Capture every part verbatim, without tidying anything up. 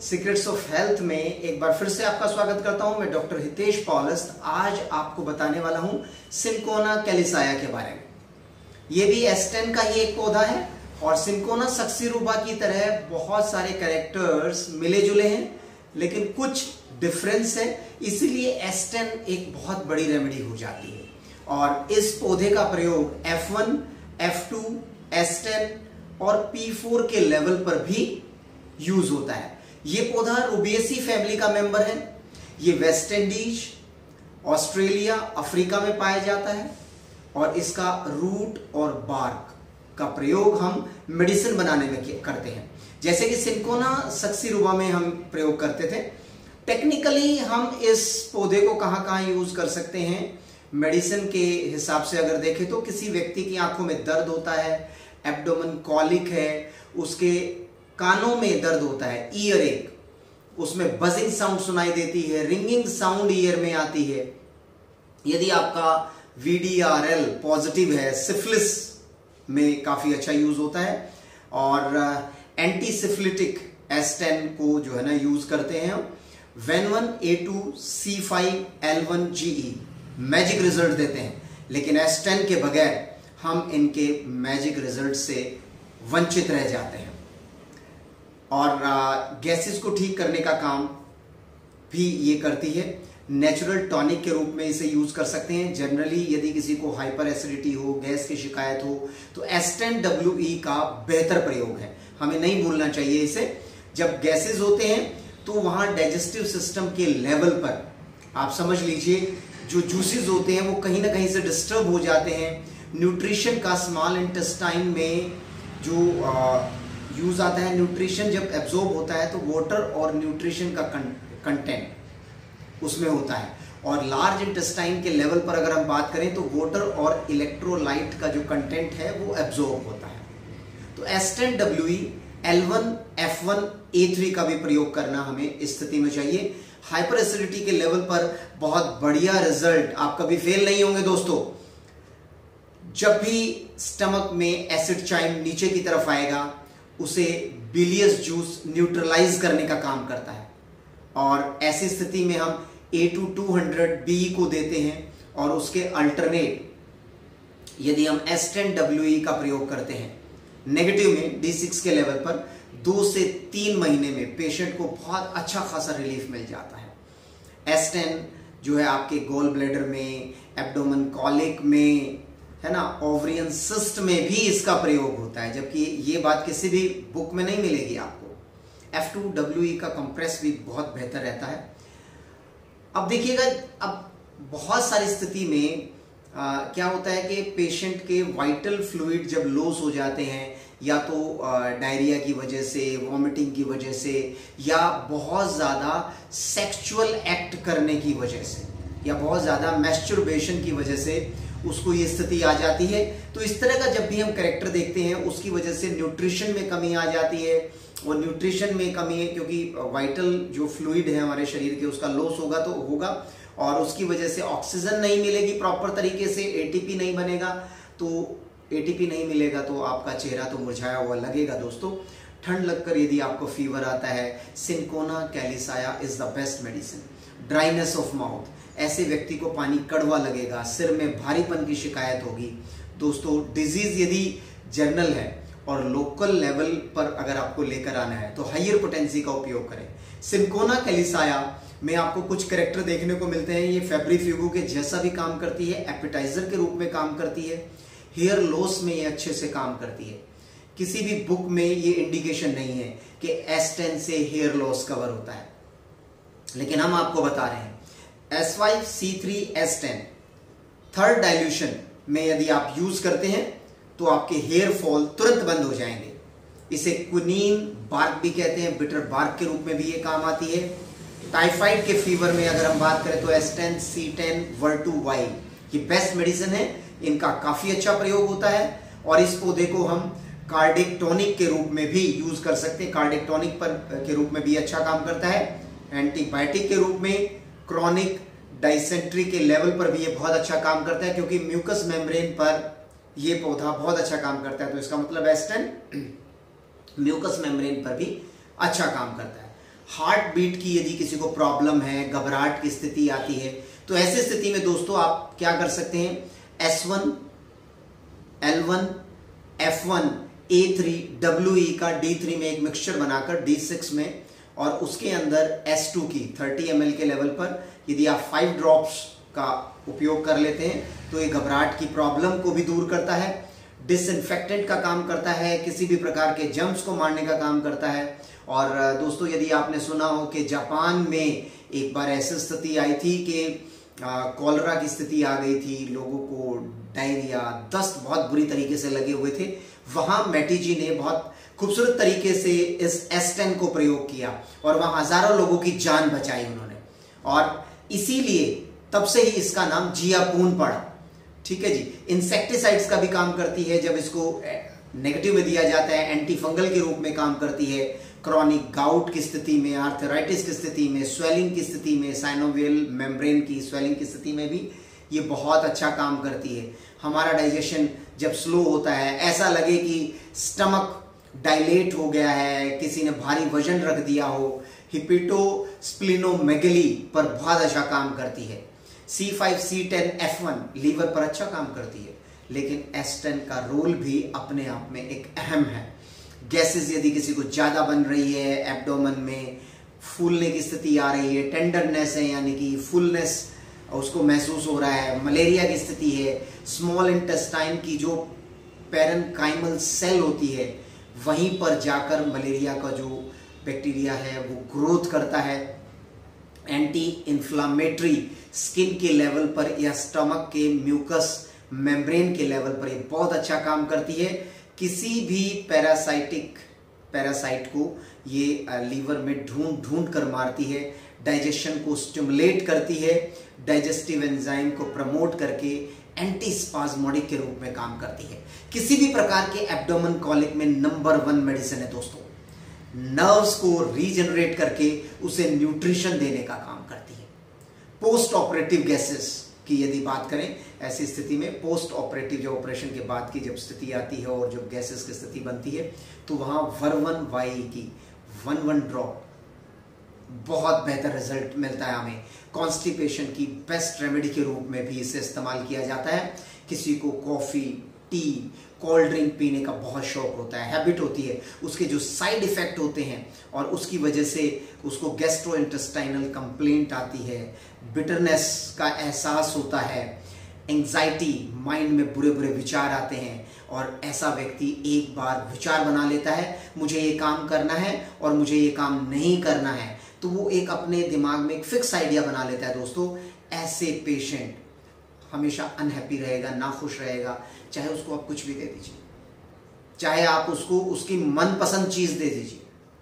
Secrets of health में एक बार फिर से आपका स्वागत करता हूं। मैं डॉक्टर हितेश पॉलस्त आज आपको बताने वाला हूं सिंकोना कैलिसाया के बारे में। ये भी एस टेन का ही एक पौधा है और सिंकोना सक्सीरुबा की तरह बहुत सारे कैरेक्टर्स मिले जुले हैं, लेकिन कुछ डिफरेंस है, इसीलिए एस टेन एक बहुत बड़ी रेमेडी हो जाती है। और इस पौधे का प्रयोग F one, F two, S ten और पी फोर के लेवल पर भी यूज होता है। ये पौधा रूबिएसी फैमिली का मेंबर है। ये वेस्ट इंडीज, ऑस्ट्रेलिया, अफ्रीका में पाया जाता है और इसका रूट और बार्क का प्रयोग हम मेडिसिन बनाने में करते हैं, जैसे कि सिंकोना सक्सीरुबा में हम प्रयोग करते थे। टेक्निकली हम इस पौधे को कहां कहां यूज कर सकते हैं मेडिसिन के हिसाब से अगर देखें तो किसी व्यक्ति की आंखों में दर्द होता है, एब्डोमेन कॉलिक है, उसके कानों में दर्द होता है, ईयर एक, उसमें बजिंग साउंड सुनाई देती है, रिंगिंग साउंड ईयर में आती है, यदि आपका V D R L positive है, सिफिलिस में काफी अच्छा यूज होता है। और एंटी सिफिलिटिक एस टेन को जो है ना यूज करते हैं। वेन one, A two, C five, L one, G E magic result देते हैं, लेकिन एस टेन के बगैर हम इनके मैजिक रिजल्ट से वंचित रह जाते हैं। और गैसेस को ठीक करने का काम भी ये करती है। नेचुरल टॉनिक के रूप में इसे यूज कर सकते हैं। जनरली यदि किसी को हाइपर एसिडिटी हो, गैस की शिकायत हो, तो एस टेन डब्ल्यू ई का बेहतर प्रयोग है, हमें नहीं भूलना चाहिए इसे। जब गैसेस होते हैं तो वहां डाइजेस्टिव सिस्टम के लेवल पर आप समझ लीजिए जो जूसेस होते हैं वो कहीं ना कहीं से डिस्टर्ब हो जाते हैं। न्यूट्रिशन का स्मॉल इंटेस्टाइन में जो यूज आता है, न्यूट्रिशन जब एब्जॉर्ब होता है तो वाटर और न्यूट्रिशन का कंटेंट उसमें होता है। और लार्ज इंटेस्टाइन के लेवल पर अगर हम बात करें तो वाटर और इलेक्ट्रोलाइट का जो कंटेंट है वो एब्जॉर्ब होता है। तो S ten W E, L one, F one, A three का भी प्रयोग करना हमें इस स्थिति में चाहिए। हाइपर एसिडिटी के लेवल पर बहुत बढ़िया रिजल्ट, आप कभी फेल नहीं होंगे दोस्तों। जब भी स्टमक में एसिड चाइन नीचे की तरफ आएगा, उसे बिलियस जूस न्यूट्रलाइज करने का काम करता है और ऐसी स्थिति में हम A two two hundred B को देते हैं और उसके अल्टरनेट यदि हम एस टेन डब्ल्यू ई का प्रयोग करते हैं नेगेटिव में डी सिक्स के लेवल पर, दो से तीन महीने में पेशेंट को बहुत अच्छा खासा रिलीफ मिल जाता है। एस टेन जो है आपके गोल ब्लैडर में, एब्डोमेन कॉलिक में, है ना, ओवरियन सिस्ट में भी इसका प्रयोग होता है, जबकि ये बात किसी भी बुक में नहीं मिलेगी आपको। एफ टू डब्ल्यू ई का कंप्रेस भी बहुत बेहतर रहता है। अब देखिएगा, अब बहुत सारी स्थिति में आ, क्या होता है कि पेशेंट के वाइटल फ्लूइड जब लॉस हो जाते हैं, या तो डायरिया की वजह से, वॉमिटिंग की वजह से, या बहुत ज़्यादा सेक्सुअल एक्ट करने की वजह से, या बहुत ज़्यादा मैस्टरबेशन की वजह से उसको ये स्थिति आ जाती है। तो इस तरह का जब भी हम कैरेक्टर देखते हैं, उसकी वजह से न्यूट्रिशन में कमी आ जाती है। और न्यूट्रिशन में कमी है क्योंकि वाइटल जो फ्लूइड है हमारे शरीर के, उसका लॉस होगा तो होगा, और उसकी वजह से ऑक्सीजन नहीं मिलेगी प्रॉपर तरीके से, एटीपी नहीं बनेगा, तो एटीपी नहीं मिलेगा तो आपका चेहरा तो मुरझाया हुआ लगेगा दोस्तों। ठंड लगकर यदि आपको फीवर आता है, cinchona calisaya is the best medicine. Dryness of mouth, ऐसे व्यक्ति को पानी कड़वा लगेगा, सिर में भारीपन की शिकायत होगी दोस्तों। डिजीज यदि जर्नल है और लोकल लेवल पर अगर आपको लेकर आना है तो हाइयर पोटेंसी का उपयोग करें। सिंकोना कैलिसाया में आपको कुछ कैरेक्टर देखने को मिलते हैं। ये फेब्रिफ्यूगो के जैसा भी काम करती है, एपिटाइजर के रूप में काम करती है, हेयर लॉस में ये अच्छे से काम करती है। किसी भी बुक में ये इंडिकेशन नहीं है कि एस टेन से हेयर लॉस कवर होता है, लेकिन हम आपको बता रहे हैं S five, C three, S ten third dilution में यदि आप यूज करते हैं तो आपके हेयर फॉल तुरंत बंद हो जाएंगे। इसे क्विनीन बार्क भी कहते हैं, बिटर बार्क के रूप में भी ये काम आती है। टाइफाइड के फीवर में अगर हम बात करें तो एस टेन, सी टेन, वर्टू वाई ये बेस्ट मेडिसिन है, इनका काफी अच्छा प्रयोग होता है। और इस पौधे को हम कार्डिक टॉनिक के रूप में भी यूज कर सकते हैं, कार्डिक टॉनिक पर के रूप में भी अच्छा काम करता है। एंटीबायोटिक के रूप में क्रॉनिक डाइसेंट्री के लेवल पर भी ये बहुत अच्छा काम करता है, क्योंकि म्यूकस मेम्ब्रेन पर ये पौधा बहुत अच्छा काम करता है। तो इसका मतलब एस टेन म्यूकस मेम्ब्रेन पर भी अच्छा काम करता है। हार्ट बीट की यदि किसी को प्रॉब्लम है, घबराहट की स्थिति आती है, तो ऐसी स्थिति में दोस्तों आप क्या कर सकते हैं, S one, L one, F one, A three, W E का डी थ्री में एक मिक्सचर बनाकर डी सिक्स में, और उसके अंदर एस टू की तीस एम एल के लेवल पर यदि आप फाइव ड्रॉप्स का उपयोग कर लेते हैं तो ये घबराहट की प्रॉब्लम को भी दूर करता है, डिसइंफेक्टेंट का काम करता है, किसी भी प्रकार के जर्म्स को मारने का काम करता है। और दोस्तों यदि आपने सुना हो कि जापान में एक बार ऐसी स्थिति आई थी कि कॉलरा की स्थिति आ गई थी, लोगों को डायरिया, दस्त बहुत बुरी तरीके से लगे हुए थे, वहां मैटी जी ने बहुत खूबसूरत तरीके से इस एस टेन को प्रयोग किया और वहां हजारों लोगों की जान बचाई उन्होंने, और इसीलिए तब से ही इसका नाम जियापून पड़ा। ठीक है जी। इंसेक्टिसाइड्स का भी काम करती है, जब इसको नेगेटिव में दिया जाता है, एंटी फंगल के रूप में काम करती है, क्रॉनिक गाउट की स्थिति में, आर्थराइटिस की स्थिति में, स्वेलिंग की स्थिति में, साइनोवियल मेम्ब्रेन की स्वेलिंग की स्थिति में भी ये बहुत अच्छा काम करती है। हमारा डाइजेशन जब स्लो होता है, ऐसा लगे कि स्टमक डायलेट हो गया है, किसी ने भारी वजन रख दिया हो, हिपेटोस्प्लिनोमेगली पर बहुत अच्छा काम करती है। C five, C ten, F one liver पर अच्छा काम करती है, लेकिन एस टेन का रोल भी अपने आप में एक अहम है। गैसेस यदि किसी को ज्यादा बन रही है, एब्डोमेन में फूलने की स्थिति आ रही है, टेंडरनेस है यानी कि फुलनेस उसको महसूस हो रहा है, मलेरिया की स्थिति है, स्मॉल इंटेस्टाइन की जो पैरेन्काइमल सेल होती है वहीं पर जाकर मलेरिया का जो बैक्टीरिया है वो ग्रोथ करता है, एंटी इन्फ्लामेटरी स्किन के लेवल पर या स्टमक के म्यूकस मेम्ब्रेन के लेवल पर ये बहुत अच्छा काम करती है। किसी भी पैरासाइटिक पैरासाइट को ये लीवर में ढूंढ ढूंढ कर मारती है, डाइजेशन को स्टिमुलेट करती है, डाइजेस्टिव एंजाइम को प्रमोट करके एंटी स्पाज्मोडिक के रूप में काम करती है। किसी भी प्रकार के एब्डोमेन कॉलिक में नंबर वन मेडिसिन है दोस्तों। नर्व्स को रीजनरेट करके उसे न्यूट्रिशन देने का काम करती है। पोस्ट ऑपरेटिव गैसेस की यदि बात करें, ऐसी स्थिति में पोस्ट ऑपरेटिव जो ऑपरेशन के बाद की जब स्थिति आती है और जब गैसेस की स्थिति बनती है तो वहां वर्वन वाई की वन वन ड्रॉप बहुत बेहतर रिजल्ट मिलता है हमें। कॉन्स्टिपेशन की बेस्ट रेमेडी के रूप में भी इसे इस्तेमाल किया जाता है। किसी को कॉफी, टी, कोल्ड ड्रिंक पीने का बहुत शौक होता है, हैबिट होती है, उसके जो साइड इफेक्ट होते हैं और उसकी वजह से उसको गैस्ट्रोइंटेस्टाइनल कंप्लेंट आती है, बिटरनेस का एहसास होता है, एंजाइटी, माइंड में बुरे बुरे विचार आते हैं, और ऐसा व्यक्ति एक बार विचार बना लेता है मुझे ये काम करना है और मुझे ये काम नहीं करना है, तो वो एक अपने दिमाग में एक फिक्स आइडिया बना लेता है। दोस्तों ऐसे पेशेंट हमेशा अनहैप्पी रहेगा, नाखुश रहेगा, चाहे उसको आप कुछ भी दे दीजिए, चाहे आप उसको उसकी मनपसंद चीज दे दीजिए,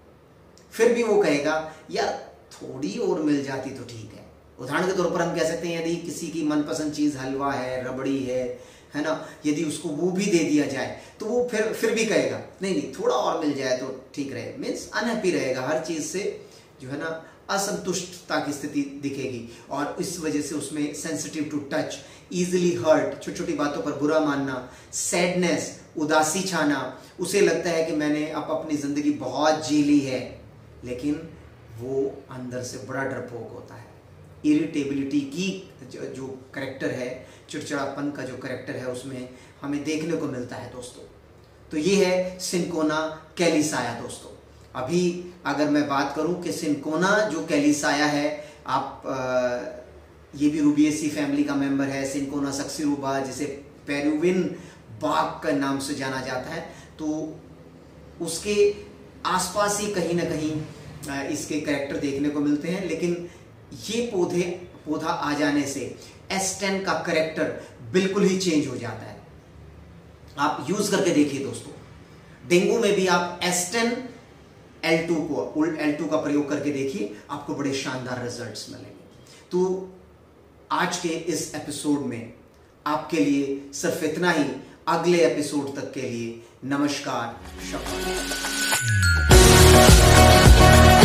फिर भी वो कहेगा यार थोड़ी और मिल जाती तो ठीक है। उदाहरण के तौर पर हम कह सकते हैं यदि किसी की मनपसंद चीज हलवा है, रबड़ी है, है ना, यदि उसको वो भी दे दिया जाए तो वो फिर फिर भी कहेगा नहीं नहीं थोड़ा और मिल जाए तो ठीक रहे, मीन्स अनहैप्पी रहेगा, हर चीज से जो है ना असंतुष्टता की स्थिति दिखेगी, और इस वजह से उसमें sensitive to touch, easily hurt, छोटी छोटी बातों पर बुरा मानना, सैडनेस, उदासी छाना, उसे लगता है कि मैंने अब अपनी जिंदगी बहुत जी ली है, लेकिन वो अंदर से बड़ा डरपोक होता है। इरिटेबिलिटी की जो करेक्टर है, चिड़चिड़ापन का जो करेक्टर है उसमें हमें देखने को मिलता है दोस्तों। तो ये है सिनकोना कैलिसाया दोस्तों। अभी अगर मैं बात करूं कि सिनकोना जो कैलिसाया है, आप आ, ये भी रूबिएसी फैमिली का मेंबर है, सिनकोना सक्सिरुबा जिसे पेरुविन बाग का नाम से जाना जाता है, तो उसके आसपास ही कहीं ना कहीं इसके कैरेक्टर देखने को मिलते हैं। लेकिन ये पौधे पौधा आ जाने से एस टेन का कैरेक्टर बिल्कुल ही चेंज हो जाता है। आप यूज करके देखिए दोस्तों, डेंगू में भी आप एस टेन एल टू को एल टू का प्रयोग करके देखिए, आपको बड़े शानदार रिजल्ट्स मिलेंगे। तो आज के इस एपिसोड में आपके लिए सिर्फ इतना ही। अगले एपिसोड तक के लिए नमस्कार, शुक्रिया।